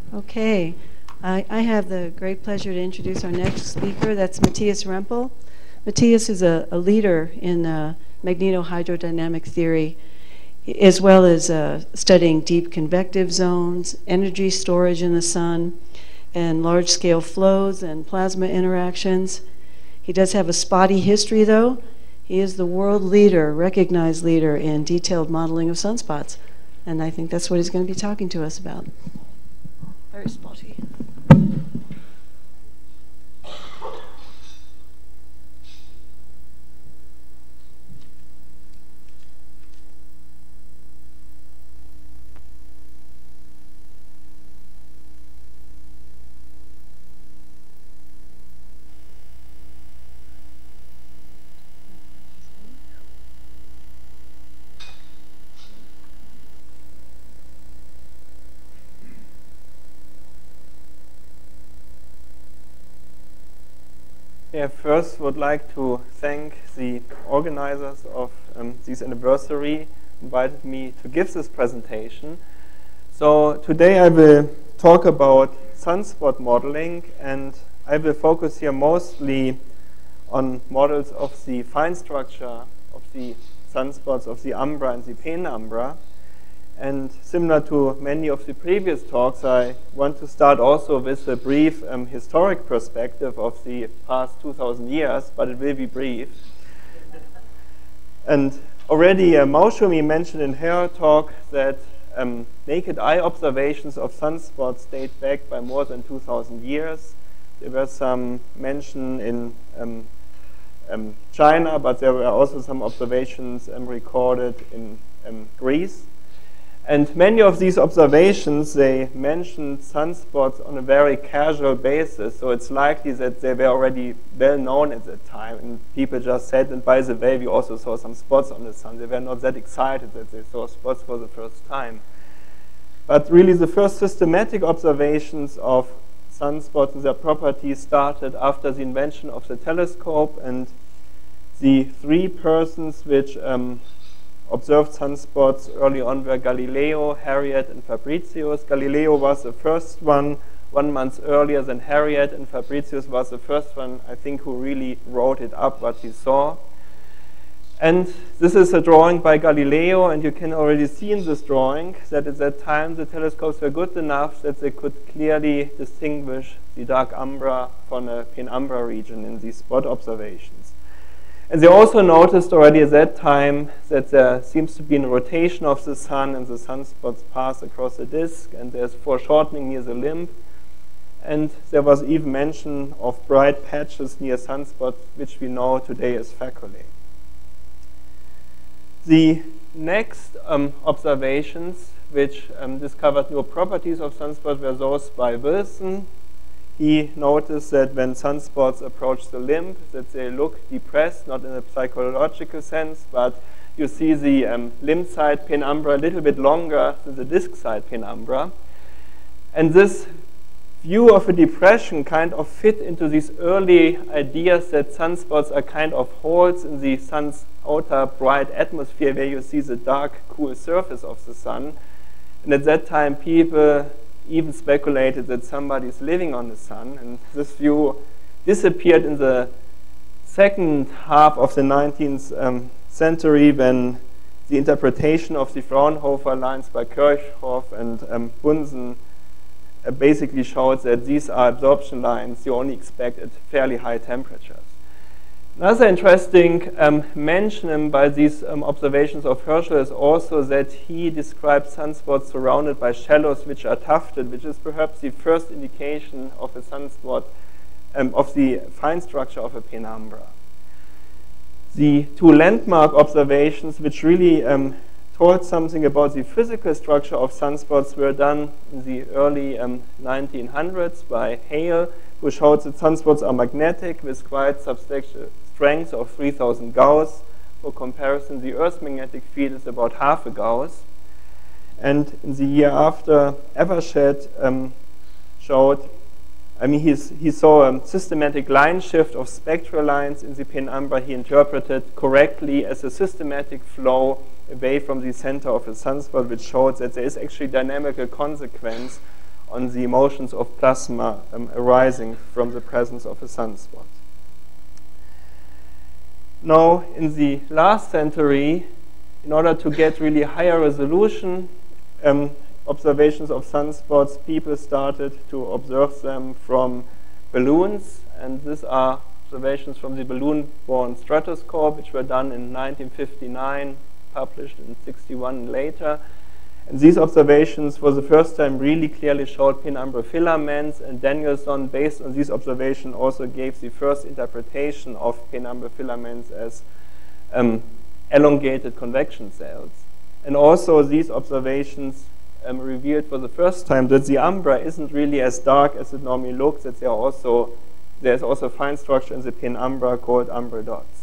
Okay, I have the great pleasure to introduce our next speaker. That's Matthias Rempel. Matthias is a leader in magnetohydrodynamic theory, as well as studying deep convective zones, energy storage in the sun, and large-scale flows and plasma interactions. He does have a spotty history, though. He is the world leader, recognized leader in detailed modeling of sunspots. And I think that's what he's going to be talking to us about. Very spotty. Yeah, first would like to thank the organizers of this anniversary, invited me to give this presentation. So today I will talk about sunspot modeling, and I will focus here mostly on models of the fine structure of the sunspots of the umbra and the penumbra. And similar to many of the previous talks, I want to start also with a brief historic perspective of the past 2,000 years, but it will be brief. And already Maoshumi mentioned in her talk that naked eye observations of sunspots date back by more than 2,000 years. There were some mention in China, but there were also some observations recorded in Greece. And many of these observations, they mentioned sunspots on a very casual basis. So it's likely that they were already well known at that time. And people just said, and by the way, we also saw some spots on the sun. They were not that excited that they saw spots for the first time. But really the first systematic observations of sunspots and their properties started after the invention of the telescope. And the three persons which observed sunspots early on were Galileo, Harriot, and Fabricius. Galileo was the first one 1 month earlier than Harriot, and Fabricius was the first one, I think, who really wrote it up, what he saw. And this is a drawing by Galileo, and you can already see in this drawing that at that time the telescopes were good enough that they could clearly distinguish the dark umbra from a penumbra region in these spot observations. And they also noticed already at that time that there seems to be a rotation of the sun, and the sunspots pass across the disk, and there's foreshortening near the limb. And there was even mention of bright patches near sunspots, which we know today as faculae. The next observations, which discovered new properties of sunspots, were those by Wilson. He noticed that when sunspots approach the limb, that they look depressed, not in a psychological sense, but you see the limb side penumbra a little bit longer than the disk side penumbra. And this view of a depression kind of fit into these early ideas that sunspots are kind of holes in the sun's outer bright atmosphere where you see the dark, cool surface of the sun. And at that time, people even speculated that somebody is living on the sun, and this view disappeared in the second half of the 19th century when the interpretation of the Fraunhofer lines by Kirchhoff and Bunsen basically showed that these are absorption lines you only expect at fairly high temperatures. Another interesting mention by these observations of Herschel is also that he describes sunspots surrounded by shallows which are tufted, which is perhaps the first indication of a sunspot, of the fine structure of a penumbra. The two landmark observations which really told something about the physical structure of sunspots were done in the early 1900s by Hale, who showed that sunspots are magnetic with quite substantial strength of 3000 Gauss. For comparison, the Earth's magnetic field is about half a Gauss. And in the year after, Evershed showed, he saw a systematic line shift of spectral lines in the penumbra he interpreted correctly as a systematic flow away from the center of a sunspot, which showed that there is actually dynamical consequence on the motions of plasma arising from the presence of a sunspot. Now, in the last century, in order to get really higher resolution observations of sunspots, people started to observe them from balloons, and these are observations from the balloon-borne stratoscope, which were done in 1959, published in 61 later. And these observations, for the first time, really clearly showed penumbral filaments, and Danielson, based on these observations, also gave the first interpretation of penumbral filaments as elongated convection cells. And also, these observations revealed for the first time that the umbra isn't really as dark as it normally looks, that there's also fine structure in the penumbra called umbral dots.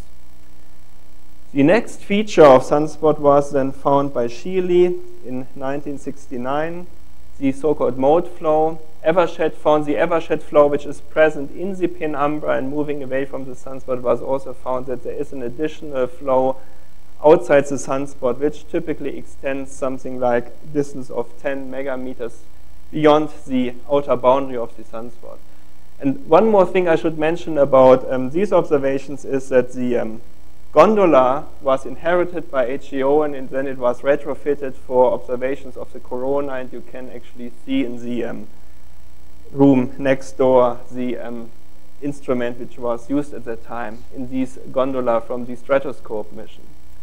The next feature of sunspot was then found by Scheele in 1969, the so-called mode flow. Evershed found the Evershed flow, which is present in the penumbra and moving away from the sunspot. Was also found that there is an additional flow outside the sunspot, which typically extends something like a distance of 10 megameters beyond the outer boundary of the sunspot. And one more thing I should mention about these observations is that the gondola was inherited by HGO, and then it was retrofitted for observations of the corona, and you can actually see in the room next door the instrument which was used at that time in these gondola from the stratoscope mission.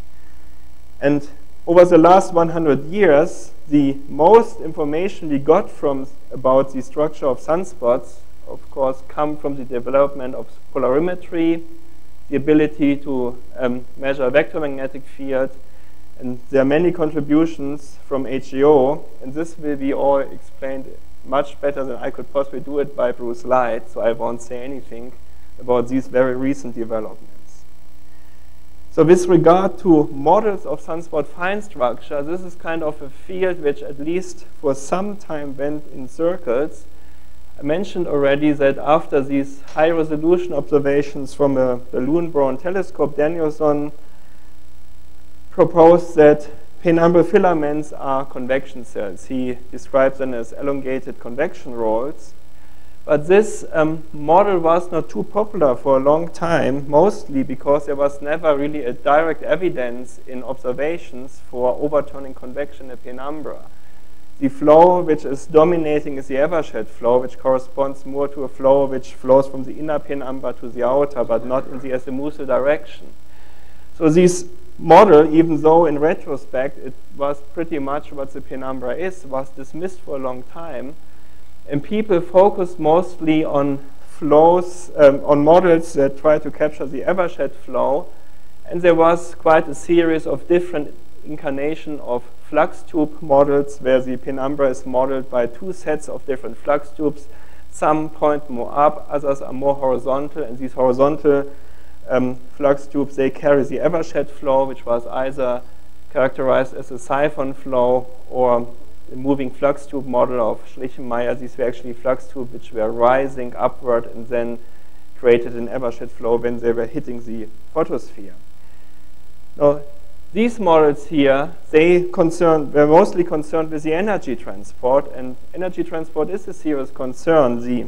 And over the last 100 years, the most information we got about the structure of sunspots, of course, come from the development of polarimetry, the ability to measure a vector magnetic field, and there are many contributions from HGO, and this will be all explained much better than I could possibly do it by Bruce Light, so I won't say anything about these very recent developments. So with regard to models of sunspot fine structure, this is kind of a field which at least for some time went in circles. I mentioned already that after these high-resolution observations from a balloon-borne telescope, Danielson proposed that penumbral filaments are convection cells. He describes them as elongated convection rolls. But this model was not too popular for a long time, mostly because there was never really a direct evidence in observations for overturning convection in penumbra. The flow which is dominating is the Evershed flow, which corresponds more to a flow which flows from the inner penumbra to the outer, but not in the azimuthal direction. So this model, even though in retrospect it was pretty much what the penumbra is, was dismissed for a long time. And people focused mostly on flows, on models that try to capture the Evershed flow. And there was quite a series of different incarnations of flux tube models where the penumbra is modeled by two sets of different flux tubes. Some point more up, others are more horizontal. And these horizontal flux tubes, they carry the Evershed flow, which was either characterized as a siphon flow or the moving flux tube model of Schlichenmeyer. These were actually flux tubes which were rising upward and then created an Evershed flow when they were hitting the photosphere. Now, these models here, were mostly concerned with the energy transport, and energy transport is a serious concern. The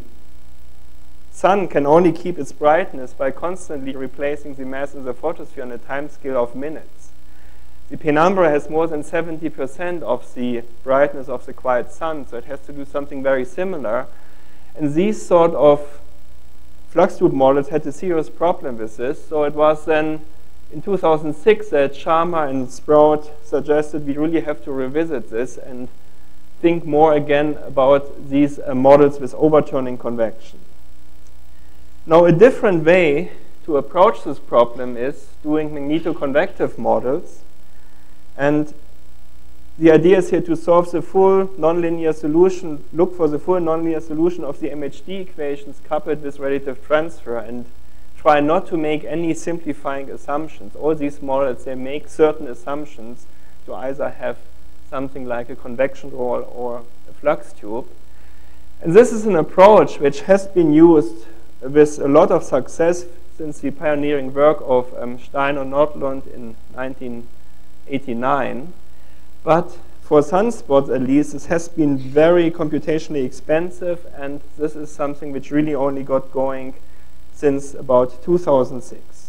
sun can only keep its brightness by constantly replacing the mass in the photosphere on a time scale of minutes. The penumbra has more than 70% of the brightness of the quiet sun, so it has to do something very similar. And these sort of flux tube models had a serious problem with this. So it was then in 2006 that Sharma and Sprout suggested we really have to revisit this and think more again about these models with overturning convection. Now, a different way to approach this problem is doing magnetoconvective models. And the idea is here to solve the full nonlinear solution, look for the full nonlinear solution of the MHD equations coupled with relative transfer, and try not to make any simplifying assumptions. All these models, they make certain assumptions to either have something like a convection roll or a flux tube. And this is an approach which has been used with a lot of success since the pioneering work of Stein and Nordlund in 1989. But for sunspots at least, this has been very computationally expensive, and this is something which really only got going since about 2006.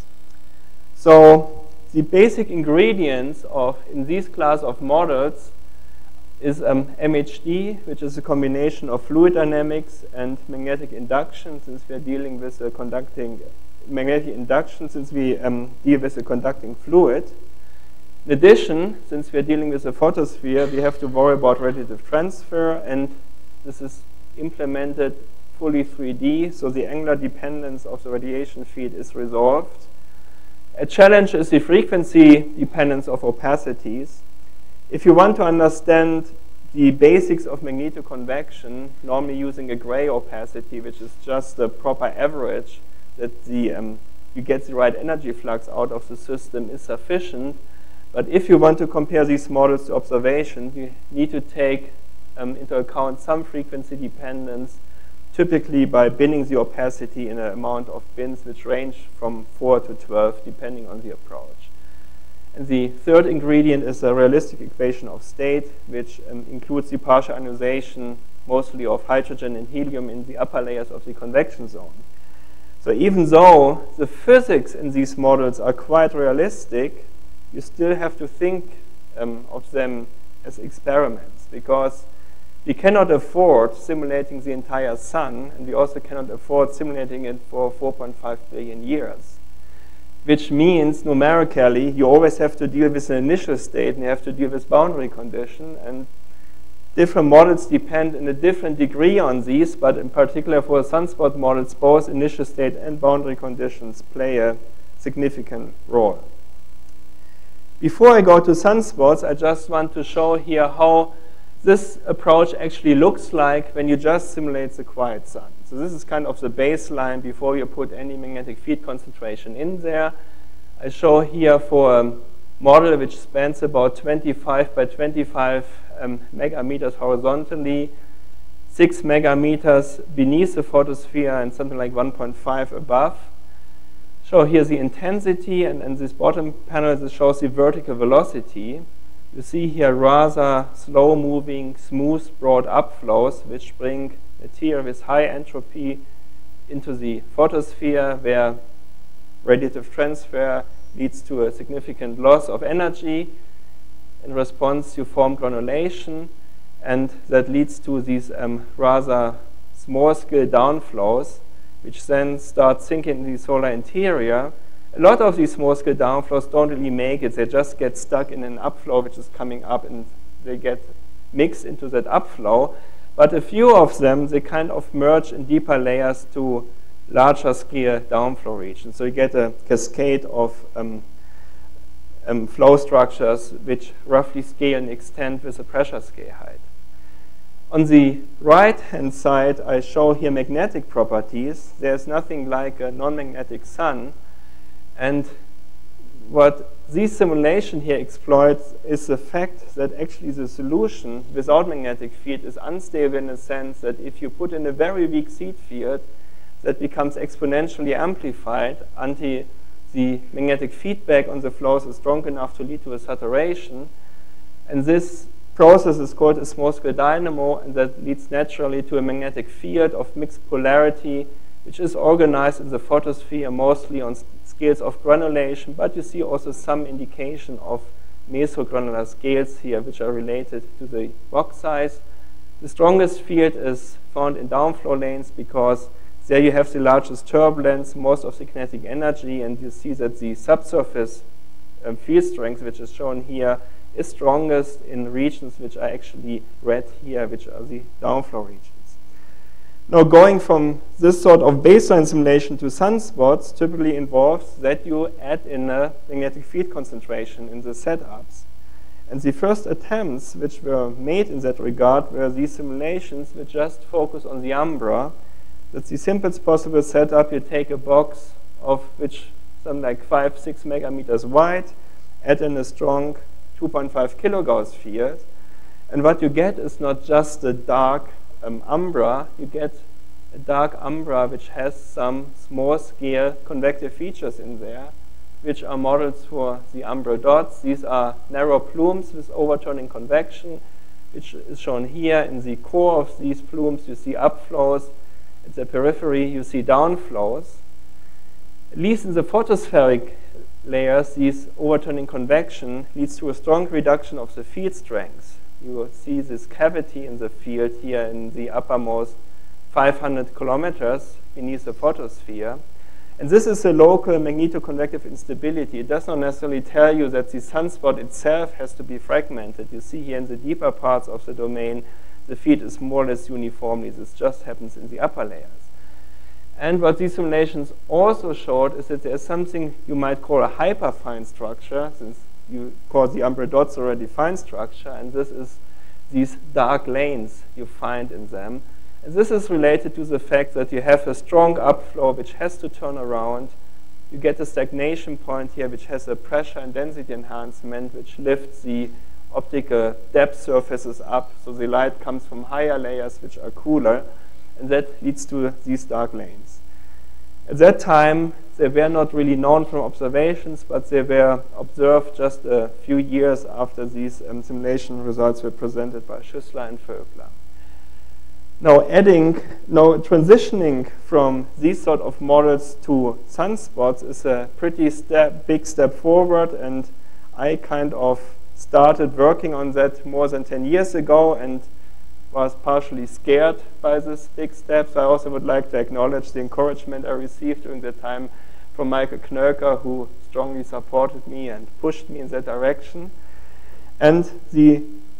So the basic ingredients in these class of models is MHD, which is a combination of fluid dynamics and magnetic induction, since we are dealing with a conducting magnetic induction, since we deal with a conducting fluid. In addition, since we are dealing with a photosphere, we have to worry about radiative transfer, and this is implemented fully 3D, so the angular dependence of the radiation field is resolved. A challenge is the frequency dependence of opacities. If you want to understand the basics of magnetoconvection, normally using a gray opacity, which is just the proper average, that you get the right energy flux out of the system, is sufficient. But if you want to compare these models to observations, you need to take into account some frequency dependence, typically by binning the opacity in an amount of bins which range from 4 to 12, depending on the approach. And the third ingredient is a realistic equation of state, which includes the partial ionization, mostly of hydrogen and helium, in the upper layers of the convection zone. So even though the physics in these models are quite realistic, you still have to think of them as experiments, because we cannot afford simulating the entire sun, and we also cannot afford simulating it for 4.5 billion years. Which means, numerically, you always have to deal with an initial state, and you have to deal with boundary condition, and different models depend in a different degree on these, but in particular for sunspot models, both initial state and boundary conditions play a significant role. Before I go to sunspots, I just want to show here how this approach actually looks like when you just simulate the quiet sun. So this is kind of the baseline before you put any magnetic field concentration in there. I show here for a model which spans about 25 by 25 megameters horizontally, 6 megameters beneath the photosphere, and something like 1.5 above. So here's the intensity, and this bottom panel, this shows the vertical velocity. You see here rather slow-moving, smooth, broad upflows, which bring material with high entropy into the photosphere, where radiative transfer leads to a significant loss of energy. In response, you form granulation, and that leads to these rather small-scale downflows, which then start sinking in the solar interior. A lot of these small-scale downflows don't really make it. They just get stuck in an upflow which is coming up, and they get mixed into that upflow. But a few of them, they kind of merge in deeper layers to larger scale downflow regions. So you get a cascade of flow structures which roughly scale and extend with a pressure scale height. On the right-hand side, I show here magnetic properties. There's nothing like a non-magnetic sun. And what this simulation here exploits is the fact that actually the solution without magnetic field is unstable, in the sense that if you put in a very weak seed field, that becomes exponentially amplified until the magnetic feedback on the flows is strong enough to lead to a saturation. And this process is called a small-scale dynamo, and that leads naturally to a magnetic field of mixed polarity, which is organized in the photosphere mostly on scales of granulation, but you see also some indication of mesogranular scales here, which are related to the rock size. The strongest field is found in downflow lanes, because there you have the largest turbulence, most of the kinetic energy, and you see that the subsurface field strength, which is shown here, is strongest in regions which are actually red here, which are the downflow regions. Now, going from this sort of baseline simulation to sunspots typically involves that you add in a magnetic field concentration in the setups. And the first attempts which were made in that regard were these simulations which just focus on the umbra. That's the simplest possible setup. You take a box of which something like 5-6 megameters wide, add in a strong 2.5 kilogauss field, and what you get is not just a dark umbra, you get a dark umbra which has some small-scale convective features in there, which are models for the umbral dots. These are narrow plumes with overturning convection, which is shown here. In the core of these plumes, you see upflows. At the periphery, you see downflows. At least in the photospheric layers, these overturning convection leads to a strong reduction of the field strength. You will see this cavity in the field here in the uppermost 500 kilometers beneath the photosphere. And this is a local magnetoconvective instability. It does not necessarily tell you that the sunspot itself has to be fragmented. You see here in the deeper parts of the domain, the field is more or less uniformly. This just happens in the upper layers. And what these simulations also showed is that there's something you might call a hyperfine structure, since you call the umbral dots already fine structure, and this is these dark lanes you find in them. And this is related to the fact that you have a strong upflow which has to turn around. You get a stagnation point here which has a pressure and density enhancement which lifts the optical depth surfaces up, so the light comes from higher layers which are cooler, and that leads to these dark lanes. At that time, they were not really known from observations, but they were observed just a few years after these simulation results were presented by Schüssler and Vögler. Now, transitioning from these sort of models to sunspots is a pretty big step forward, and I kind of started working on that more than 10 years ago and was partially scared by this big step. So I also would like to acknowledge the encouragement I received during that time from Michael Knölker, who strongly supported me and pushed me in that direction. And the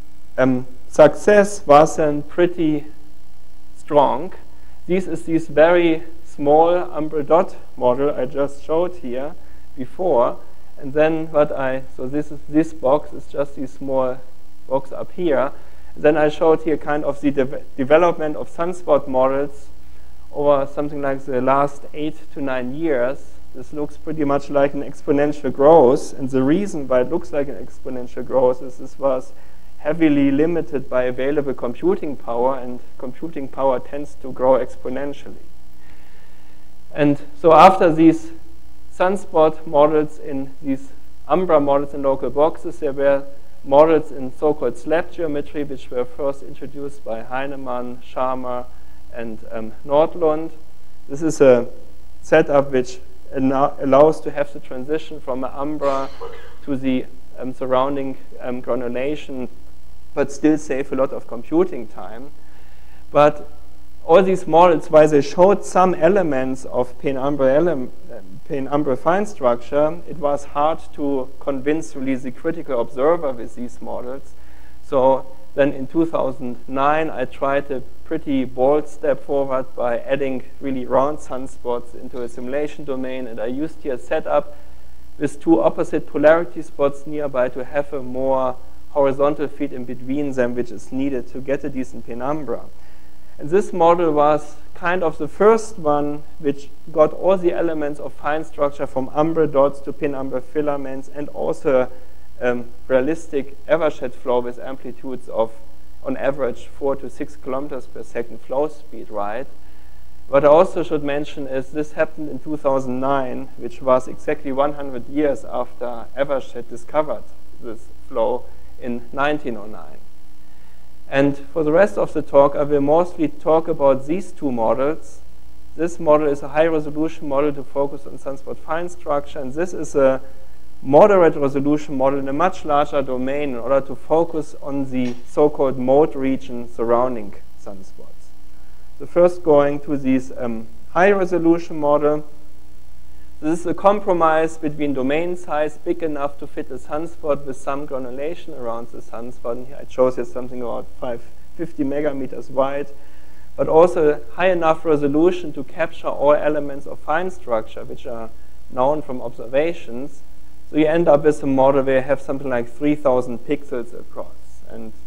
success was then pretty strong. This is this very small umbral dot model I just showed here before. And then this box is just this small box up here. Then I showed here kind of the development of sunspot models over something like the last 8 to 9 years. This looks pretty much like an exponential growth. And the reason why it looks like an exponential growth is this was heavily limited by available computing power, and computing power tends to grow exponentially. And so after these sunspot models in these umbra models in local boxes, there were models in so-called slab geometry, which were first introduced by Heinemann, Sharma, and Nordlund. This is a setup which allows to have the transition from an umbra to the surrounding granulation, but still save a lot of computing time. But all these models, while they showed some elements of penumbral fine structure, it was hard to convince really the critical observer with these models. So then in 2009, I tried a pretty bold step forward by adding really round sunspots into a simulation domain, and I used here a setup with 2 opposite polarity spots nearby to have a more horizontal feed in between them, which is needed to get a decent penumbra. And this model was kind of the first one which got all the elements of fine structure from umbral dots to penumbral filaments, and also realistic Evershed flow with amplitudes of, on average, 4 to 6 kilometers per second flow speed, right? What I also should mention is this happened in 2009, which was exactly 100 years after Evershed discovered this flow in 1909. And for the rest of the talk, I will mostly talk about these 2 models. This model is a high-resolution model to focus on sunspot fine structure, and this is a moderate resolution model in a much larger domain in order to focus on the so-called mode region surrounding sunspots. So first going to this high-resolution model. This is a compromise between domain size big enough to fit a sunspot with some granulation around the sunspot. And here I chose here something about 50 megameters wide, but also high enough resolution to capture all elements of fine structure which are known from observations. So you end up with a model where you have something like 3,000 pixels across.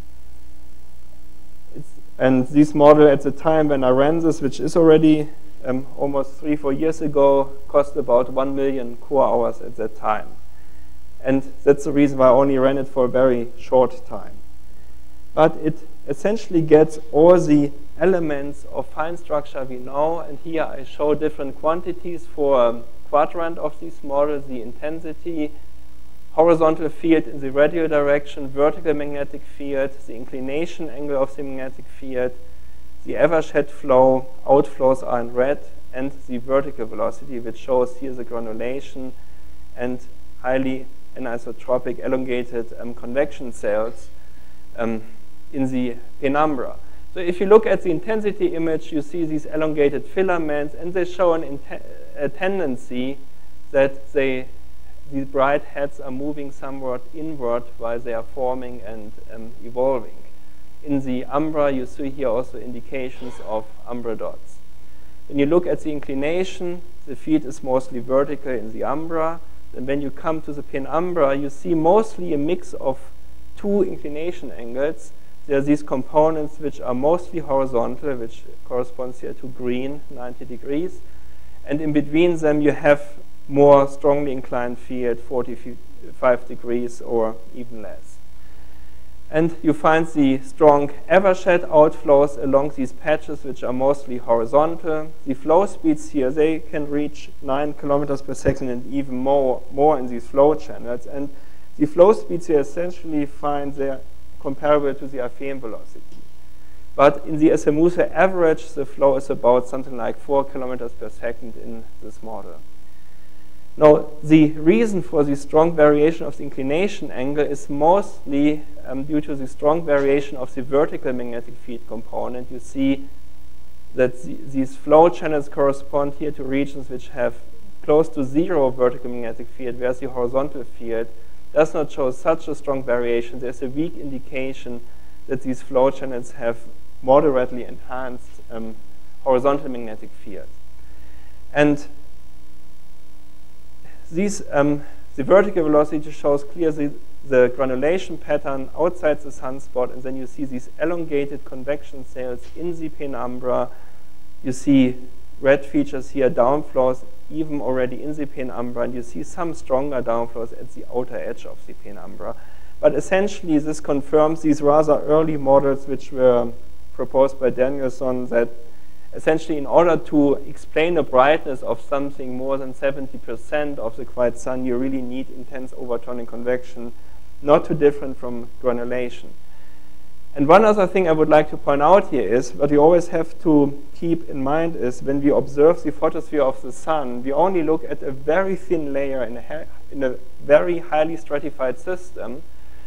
And this model at the time when I ran this, which is already almost 3-4 years ago, cost about 1 million core hours at that time. And that's the reason why I only ran it for a very short time. But it essentially gets all the elements of fine structure we know, and here I show different quantities for quadrant of this model, the intensity, horizontal field in the radial direction, vertical magnetic field, the inclination angle of the magnetic field, the Evershed flow, outflows are in red, and the vertical velocity, which shows here the granulation and highly anisotropic elongated convection cells in the penumbra. So if you look at the intensity image, you see these elongated filaments, and they show a tendency that the bright heads are moving somewhat inward while they are forming and evolving. In the umbra, you see here also indications of umbra dots. When you look at the inclination, the field is mostly vertical in the umbra. And when you come to the penumbra, you see mostly a mix of two inclination angles. There are these components which are mostly horizontal, which corresponds here to green, 90 degrees. And in between them, you have more strongly inclined field, 45 degrees or even less. And you find the strong Evershed outflows along these patches, which are mostly horizontal. The flow speeds here, they can reach 9 kilometers per second and even more in these flow channels. And the flow speeds here essentially find they're comparable to the Arfvém velocity. But in the Asamusa average, the flow is about something like 4 kilometers per second in this model. Now, the reason for the strong variation of the inclination angle is mostly due to the strong variation of the vertical magnetic field component. You see that these flow channels correspond here to regions which have close to zero vertical magnetic field, whereas the horizontal field does not show such a strong variation. There's a weak indication that these flow channels have moderately enhanced horizontal magnetic field. And these, the vertical velocity shows clearly the granulation pattern outside the sunspot, and then you see these elongated convection cells in the penumbra. You see red features here, downflows, even already in the penumbra, and you see some stronger downflows at the outer edge of the penumbra. But essentially, this confirms these rather early models which were proposed by Danielson, that essentially in order to explain the brightness of something more than 70% of the quiet sun, you really need intense overturning convection, not too different from granulation. And one other thing I would like to point out here is, what you always have to keep in mind is, when we observe the photosphere of the sun, we only look at a very thin layer in a very highly stratified system.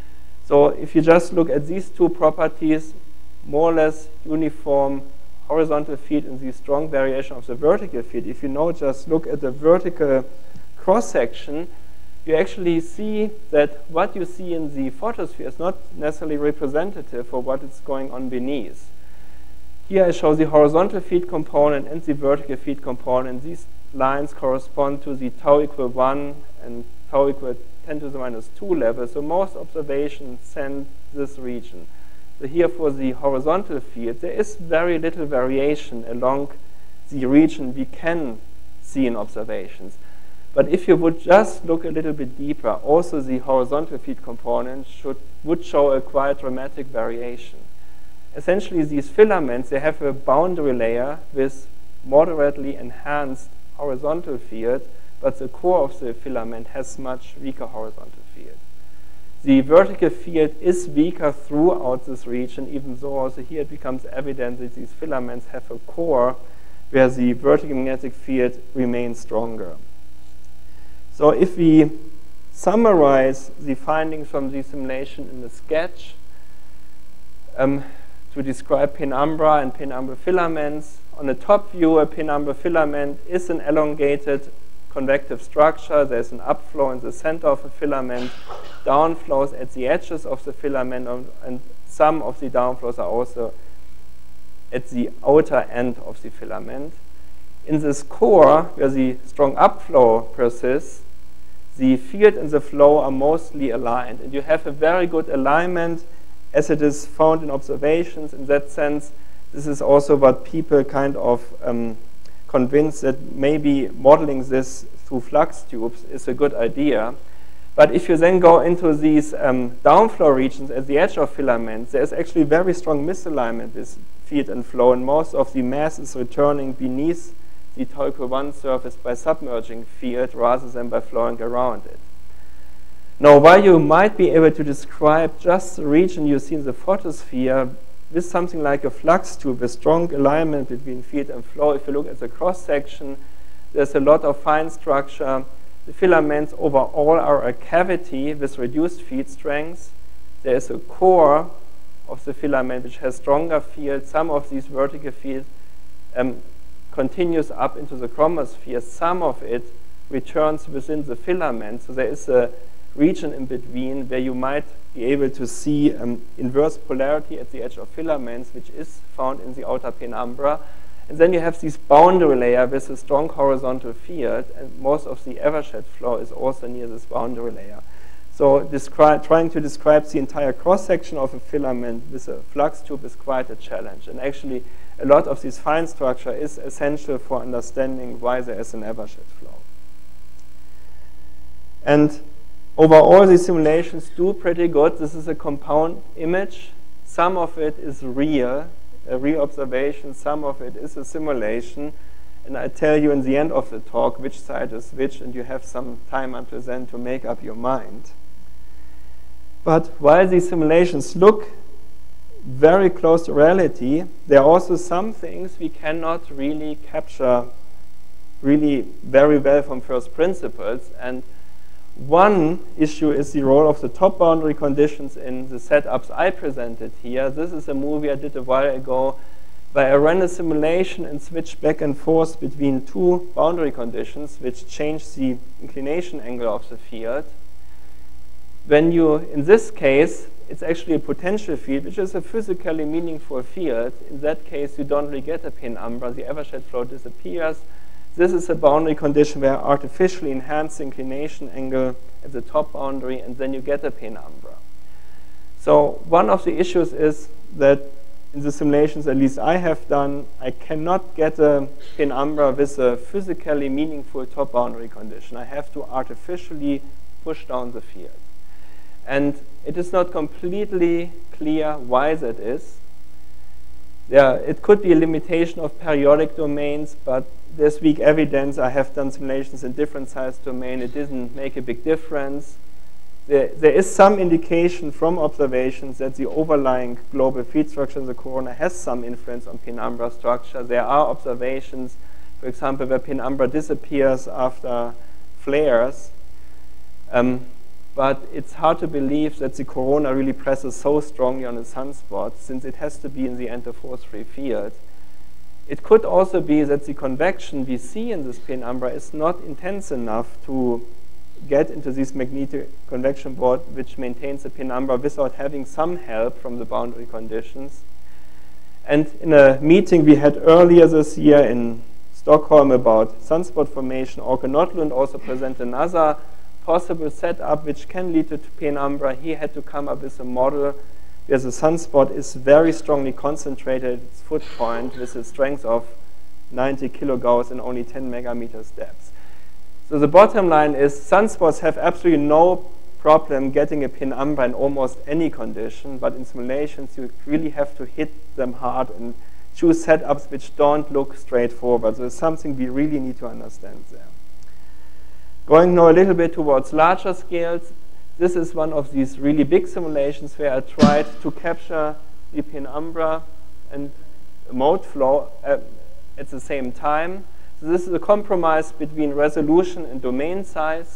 So if you just look at these two properties, more or less uniform horizontal field and the strong variation of the vertical field, if you now just look at the vertical cross-section, you actually see that what you see in the photosphere is not necessarily representative for what is going on beneath. Here I show the horizontal field component and the vertical field component. These lines correspond to the tau equal 1 and tau equal 10 to the minus 2 level. So most observations send this region. So here for the horizontal field, there is very little variation along the region we can see in observations. But if you would just look a little bit deeper, also the horizontal field component would show a quite dramatic variation. Essentially, these filaments, they have a boundary layer with moderately enhanced horizontal field, but the core of the filament has much weaker horizontal field. The vertical field is weaker throughout this region, even though also here it becomes evident that these filaments have a core where the vertical magnetic field remains stronger. So if we summarize the findings from the simulation in the sketch to describe penumbra and penumbral filaments, on the top view, a penumbral filament is an elongated convective structure. There's an upflow in the center of a filament, downflows at the edges of the filament, and some of the downflows are also at the outer end of the filament. In this core, where the strong upflow persists, the field and the flow are mostly aligned. And you have a very good alignment as it is found in observations. In that sense, this is also what people kind of convinced that maybe modeling this through flux tubes is a good idea. But if you then go into these downflow regions at the edge of filaments, there's actually very strong misalignment with field and flow, and most of the mass is returning beneath the Toll 1 surface by submerging field rather than by flowing around it. Now, while you might be able to describe just the region you see in the photosphere with something like a flux tube with strong alignment between field and flow, if you look at the cross-section, there's a lot of fine structure. The filaments overall are a cavity with reduced field strength. There is a core of the filament which has stronger field. Some of these vertical fields continues up into the chromosphere. Some of it returns within the filament. So there is a region in between where you might be able to see inverse polarity at the edge of filaments, which is found in the outer penumbra. And then you have this boundary layer with a strong horizontal field, and most of the Evershed flow is also near this boundary layer. So trying to describe the entire cross-section of a filament with a flux tube is quite a challenge. And actually, a lot of this fine structure is essential for understanding why there is an Evershed flow. And overall, these simulations do pretty good. This is a compound image. Some of it is real, a real observation. Some of it is a simulation. And I tell you in the end of the talk which side is which, and you have some time until then to make up your mind. But while these simulations look very close to reality, there are also some things we cannot really capture really very well from first principles. And one issue is the role of the top boundary conditions in the setups I presented here. This is a movie I did a while ago where I ran a simulation and switched back and forth between two boundary conditions which change the inclination angle of the field. When you, in this case, it's actually a potential field, which is a physically meaningful field. In that case, you don't really get a penumbra. The Evershed flow disappears. This is a boundary condition where I artificially enhance the inclination angle at the top boundary, and then you get a penumbra. So one of the issues is that in the simulations, at least I have done, I cannot get a penumbra with a physically meaningful top boundary condition. I have to artificially push down the field. And it is not completely clear why that is. It could be a limitation of periodic domains, but there's weak evidence. I have done simulations in different size domain. It didn't make a big difference. There is some indication from observations that the overlying global field structure in the corona has some influence on penumbra structure. There are observations, for example, where penumbra disappears after flares. But it's hard to believe that the corona really presses so strongly on a sunspot, since it has to be in the endophore-free field. It could also be that the convection we see in this penumbra is not intense enough to get into this magnetic convection board, which maintains the penumbra without having some help from the boundary conditions. And in a meeting we had earlier this year in Stockholm about sunspot formation, Åke Nordlund also presented another possible setup which can lead to penumbra. He had to come up with a model where the sunspot is very strongly concentrated at its foot point with a strength of 90 kilogauss and only 10 megameters depth. So the bottom line is sunspots have absolutely no problem getting a penumbra in almost any condition, but in simulations you really have to hit them hard and choose setups which don't look straightforward. So it's something we really need to understand there. Going now a little bit towards larger scales, this is one of these really big simulations where I tried to capture the penumbra and mode flow at the same time. So this is a compromise between resolution and domain size.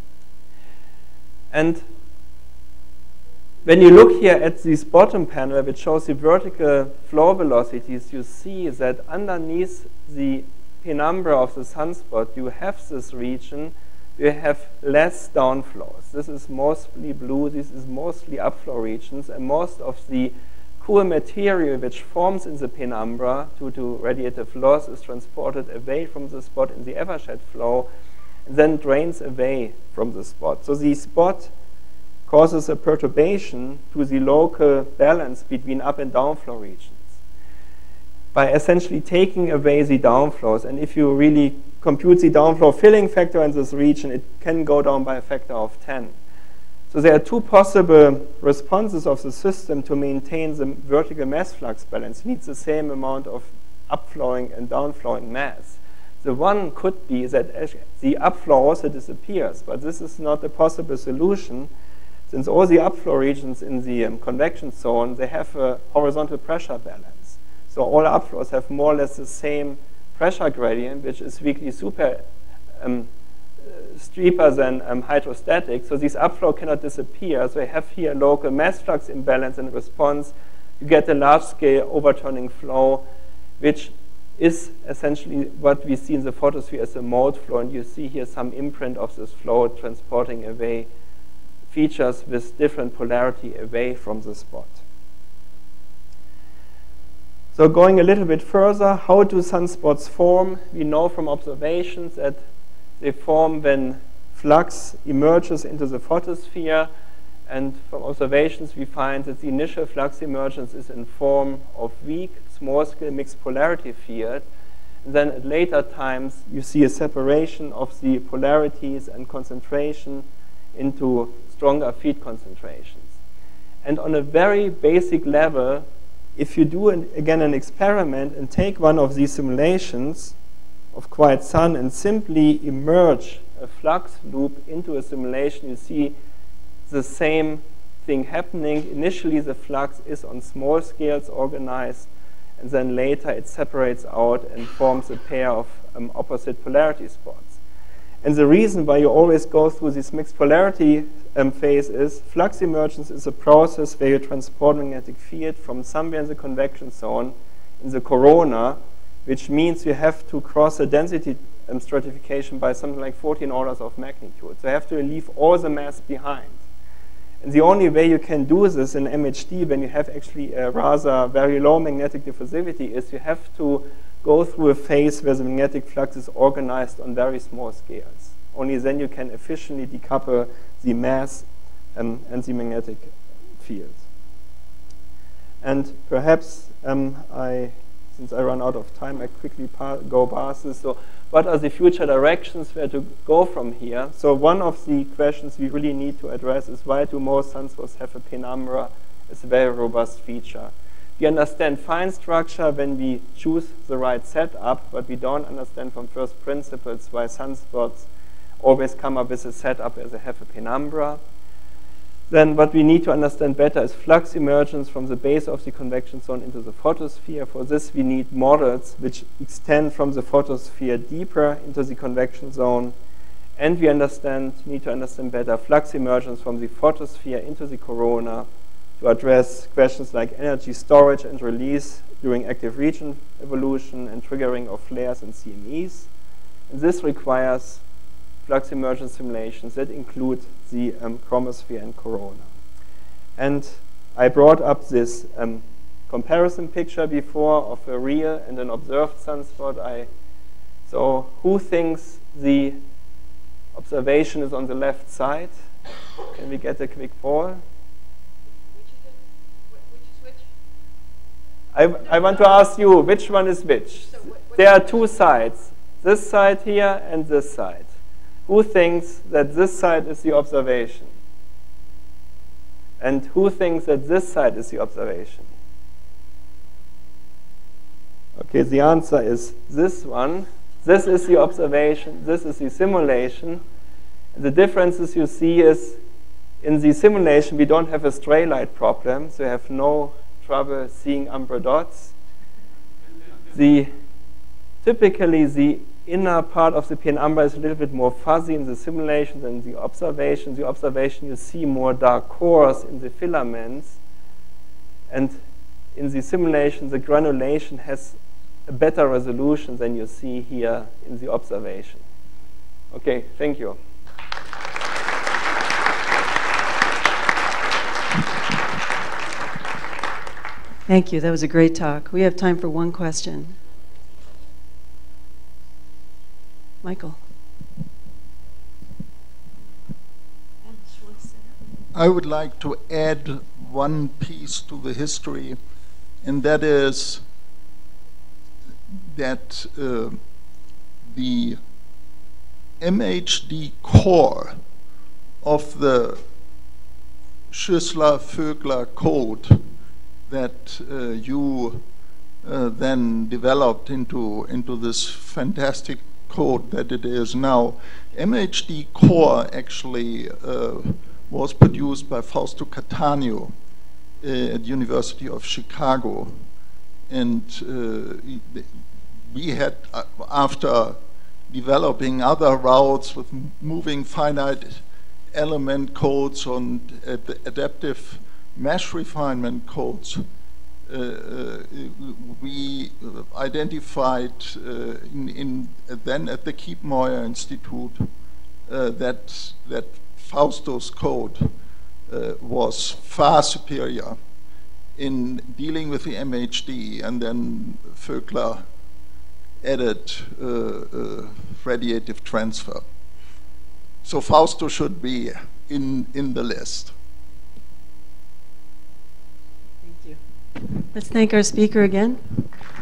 And when you look here at this bottom panel, which shows the vertical flow velocities, you see that underneath the penumbra of the sunspot, you have this region. You have less downflows. This is mostly blue, this is mostly upflow regions, and most of the cool material which forms in the penumbra due to radiative loss is transported away from the spot in the Evershed flow and then drains away from the spot. So the spot causes a perturbation to the local balance between up and downflow regions by essentially taking away the downflows. And if you really compute the downflow filling factor in this region, it can go down by a factor of 10. So there are two possible responses of the system to maintain the vertical mass flux balance. It needs the same amount of upflowing and downflowing mass. The one could be that the upflow also disappears, but this is not a possible solution, since all the upflow regions in the convection zone, they have a horizontal pressure balance. So all upflows have more or less the same pressure gradient, which is weakly super steeper than hydrostatic. So these upflow cannot disappear. So you have here local mass flux imbalance. In response, you get a large-scale overturning flow, which is essentially what we see in the photosphere as a mode flow. And you see here some imprint of this flow transporting away features with different polarity away from the spot. So going a little bit further, how do sunspots form? We know from observations that they form when flux emerges into the photosphere. And from observations, we find that the initial flux emergence is in form of weak, small-scale mixed polarity field. And then at later times, you see a separation of the polarities and concentration into stronger feed concentrations. And on a very basic level, if you do, again, an experiment and take one of these simulations of quiet sun and simply immerse a flux loop into a simulation, you see the same thing happening. Initially, the flux is on small scales organized, and then later it separates out and forms a pair of opposite polarity spots. And the reason why you always go through this mixed polarity phase is flux emergence is a process where you transport magnetic field from somewhere in the convection zone in the corona, which means you have to cross a density stratification by something like 14 orders of magnitude. So you have to leave all the mass behind. And the only way you can do this in MHD when you have actually a rather very low magnetic diffusivity is you have to go through a phase where the magnetic flux is organized on very small scales. Only then you can efficiently decouple the mass and the magnetic field. And perhaps since I run out of time, I quickly go past this. So what are the future directions where to go from here? So one of the questions we really need to address is why do most sunspots have a penumbra as a very robust feature? We understand fine structure when we choose the right setup, but we don't understand from first principles why sunspots always come up with a setup where they have a penumbra. Then what we need to understand better is flux emergence from the base of the convection zone into the photosphere. For this, we need models which extend from the photosphere deeper into the convection zone. And we need to understand better flux emergence from the photosphere into the corona to address questions like energy storage and release during active region evolution and triggering of flares and CMEs. And this requires flux emergence simulations that include the chromosphere and corona. And I brought up this comparison picture before of a real and an observed sunspot. So who thinks the observation is on the left side? Can we get a quick poll? I want to ask you, which one is which? So there are two sides, this side here and this side. Who thinks that this side is the observation? And who thinks that this side is the observation? Okay, the answer is this one. This is the observation, this is the simulation. The differences you see is in the simulation we don't have a stray light problem, so you have no trouble seeing umbra dots. Typically the inner part of the penumbra is a little bit more fuzzy in the simulation than the observation. The observation you see more dark cores in the filaments, and in the simulation the granulation has a better resolution than you see here in the observation. Okay, thank you. Thank you. That was a great talk. We have time for one question. Michael. I would like to add one piece to the history, and that is that the MHD core of the Schüssler-Vögler code that you then developed into this fantastic code that it is now. MHD Core actually was produced by Fausto Cattaneo at University of Chicago, and we had, after developing other routes with moving finite element codes and adaptive mesh refinement codes, we identified then at the Kiepenheuer Institute that Fausto's code was far superior in dealing with the MHD, and then Vögler added radiative transfer. So Fausto should be in the list. Thank you. Let's thank our speaker again.